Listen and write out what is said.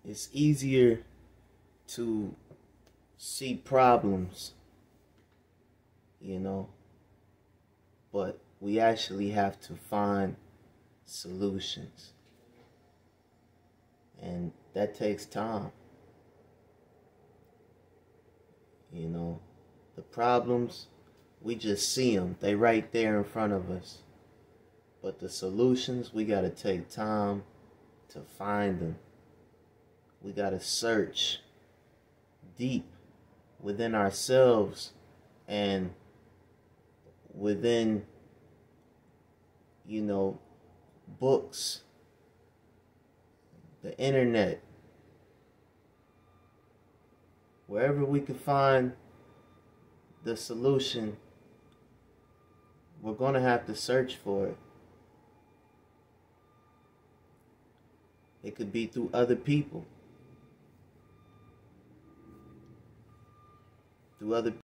it's easier to see problems, but we actually have to find solutions. And that takes time. The problems, we just see them. They right there in front of us. But the solutions, we got to take time to find them. We got to search deep within ourselves and within, books, the internet, wherever we can find the solution, we're going to have to search for it. It could be through other people.